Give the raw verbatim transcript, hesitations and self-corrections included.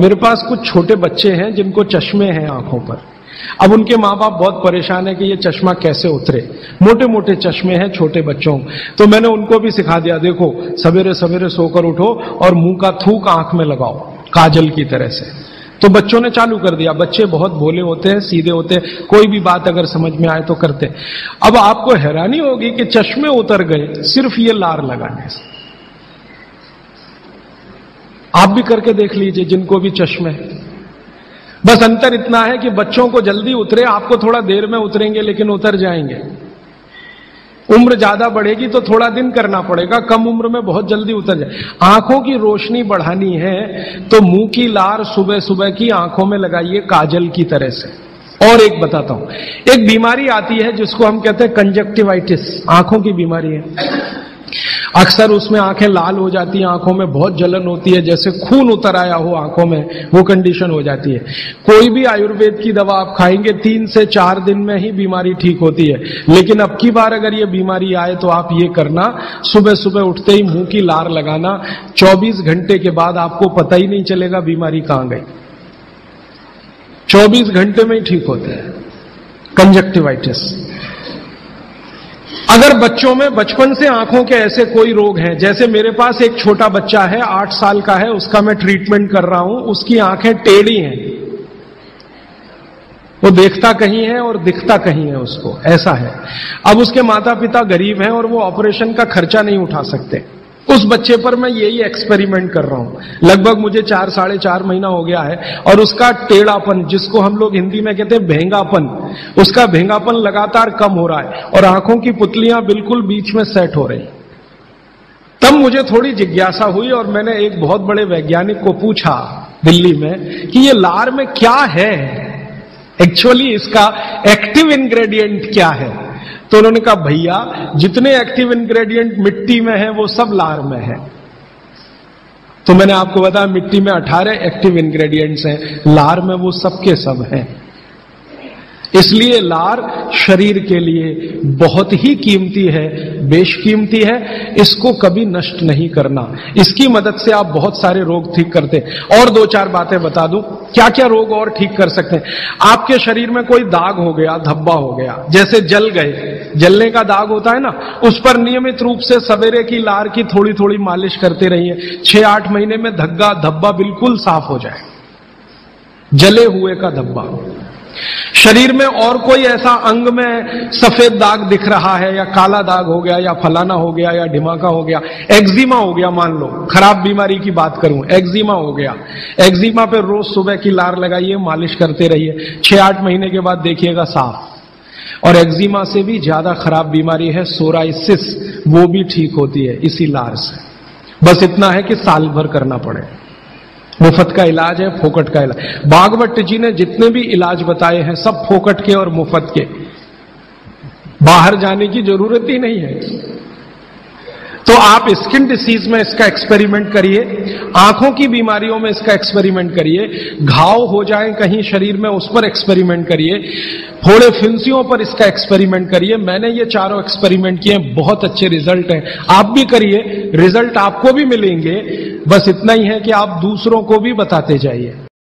मेरे पास कुछ छोटे बच्चे हैं जिनको चश्मे हैं आंखों पर। अब उनके माँ बाप बहुत परेशान है कि ये चश्मा कैसे उतरे, मोटे मोटे चश्मे हैं छोटे बच्चों। तो मैंने उनको भी सिखा दिया, देखो सवेरे सवेरे सोकर उठो और मुंह का थूक आंख में लगाओ काजल की तरह से। तो बच्चों ने चालू कर दिया। बच्चे बहुत भोले होते हैं, सीधे होते हैं, कोई भी बात अगर समझ में आए तो करते। अब आपको हैरानी होगी कि चश्मे उतर गए सिर्फ ये लार लगाने से। आप भी करके देख लीजिए जिनको भी चश्मे हैं। बस अंतर इतना है कि बच्चों को जल्दी उतरे, आपको थोड़ा देर में उतरेंगे लेकिन उतर जाएंगे। उम्र ज्यादा बढ़ेगी तो थोड़ा दिन करना पड़ेगा, कम उम्र में बहुत जल्दी उतर जाए। आंखों की रोशनी बढ़ानी है तो मुंह की लार सुबह सुबह की आंखों में लगाइए काजल की तरह से। और एक बताता हूं, एक बीमारी आती है जिसको हम कहते हैं कंजक्टिवाइटिस, आंखों की बीमारी है। अक्सर उसमें आंखें लाल हो जाती हैं, आंखों में बहुत जलन होती है, जैसे खून उतर आया हो आंखों में, वो कंडीशन हो जाती है। कोई भी आयुर्वेद की दवा आप खाएंगे तीन से चार दिन में ही बीमारी ठीक होती है। लेकिन अब की बार अगर ये बीमारी आए तो आप ये करना, सुबह सुबह उठते ही मुंह की लार लगाना, चौबीस घंटे के बाद आपको पता ही नहीं चलेगा बीमारी कहां गई। चौबीस घंटे में ही ठीक होते हैं कंजक्टिवाइटिस। अगर बच्चों में बचपन से आंखों के ऐसे कोई रोग हैं, जैसे मेरे पास एक छोटा बच्चा है, आठ साल का है, उसका मैं ट्रीटमेंट कर रहा हूं, उसकी आंखें टेढ़ी हैं, वो देखता कहीं है और दिखता कहीं है, उसको ऐसा है। अब उसके माता पिता गरीब हैं और वो ऑपरेशन का खर्चा नहीं उठा सकते। उस बच्चे पर मैं यही एक्सपेरिमेंट कर रहा हूं। लगभग मुझे चार साढ़े चार महीना हो गया है और उसका टेढ़ापन, जिसको हम लोग हिंदी में कहते हैं भेंगापन, उसका भेंगापन लगातार कम हो रहा है और आंखों की पुतलियां बिल्कुल बीच में सेट हो रही। तब मुझे थोड़ी जिज्ञासा हुई और मैंने एक बहुत बड़े वैज्ञानिक को पूछा दिल्ली में कि ये लार में क्या है, एक्चुअली इसका एक्टिव इंग्रेडिएंट क्या है। तो उन्होंने कहा भैया जितने एक्टिव इंग्रेडिएंट मिट्टी में है वो सब लार में है। तो मैंने आपको बताया मिट्टी में अठारह एक्टिव इंग्रेडिएंट्स हैं, लार में वो सब के सब हैं। इसलिए लार शरीर के लिए बहुत ही कीमती है, बेशकीमती है, इसको कभी नष्ट नहीं करना। इसकी मदद से आप बहुत सारे रोग ठीक करते हैं। और दो चार बातें बता दूं क्या क्या रोग और ठीक कर सकते हैं। आपके शरीर में कोई दाग हो गया, धब्बा हो गया, जैसे जल गए, जलने का दाग होता है ना, उस पर नियमित रूप से सवेरे की लार की थोड़ी थोड़ी मालिश करते रहिए। छह आठ महीने में धग्गा धब्बा बिल्कुल साफ हो जाए, जले हुए का धब्बा। शरीर में और कोई ऐसा अंग में सफेद दाग दिख रहा है या काला दाग हो गया या फलाना हो गया या ढिमाका हो गया, एक्जिमा हो गया, मान लो खराब बीमारी की बात करूं, एक्जिमा हो गया, एक्जिमा पे रोज सुबह की लार लगाइए, मालिश करते रहिए, छह आठ महीने के बाद देखिएगा साफ। और एक्जिमा से भी ज्यादा खराब बीमारी है सोराइसिस, वो भी ठीक होती है इसी लार से। बस इतना है कि साल भर करना पड़े। मुफ्त का इलाज है, फोकट का इलाज। भागवत जी ने जितने भी इलाज बताए हैं सब फोकट के और मुफ्त के, बाहर जाने की जरूरत ही नहीं है। तो आप स्किन डिसीज में इसका एक्सपेरिमेंट करिए, आंखों की बीमारियों में इसका एक्सपेरिमेंट करिए, घाव हो जाए कहीं शरीर में उस पर एक्सपेरिमेंट करिए, फोड़े फिंसियों पर इसका एक्सपेरिमेंट करिए। मैंने ये चारों एक्सपेरिमेंट किए, बहुत अच्छे रिजल्ट हैं, आप भी करिए, रिजल्ट आपको भी मिलेंगे। बस इतना ही है कि आप दूसरों को भी बताते जाइए।